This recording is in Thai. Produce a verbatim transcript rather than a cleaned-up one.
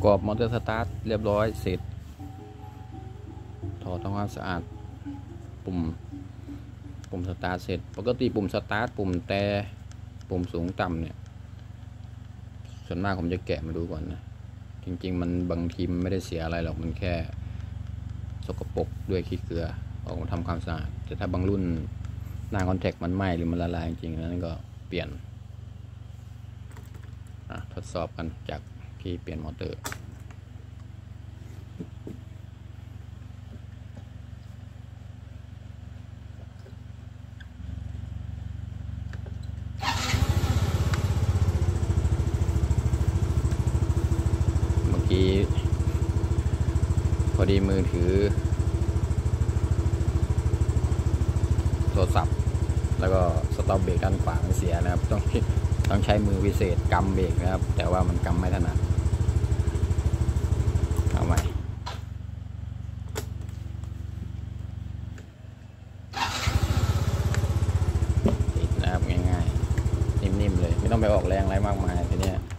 กอบมอเตอร์สตาร์ทเรียบร้อยเสร็จถอดทำความสะอาดปุ่มปุ่มสตาร์ทเสร็จปกติปุ่มสตาร์ทปุ่มแต่ปุ่มสูงต่ำเนี่ยส่วนมากผมจะแกะมาดูก่อนนะจริงๆมันบางทีมันไม่ได้เสียอะไรหรอกมันแค่สกปรกด้วยขี้เกลือออกมาทำความสะอาดแต่ถ้าบางรุ่นหน้าคอนแทคมันไหม้หรือมันละลายจริงๆนั้นก็เปลี่ยนทดสอบกันจากที่เปลี่ยนมอเตอร์เมื่อกี้พอดีมือถือโทรศัพท์แล้วก็สต็อปเบรกด้านขวามันเสียนะครับต้องต้องใช้มือวิเศษกำเบรกนะครับแต่ว่ามันกำไม่ถนัดเอาใหม่ติดนะครับง่ายๆนิ่มๆเลยไม่ต้องไปออกแรงอะไรมากมายทีนี้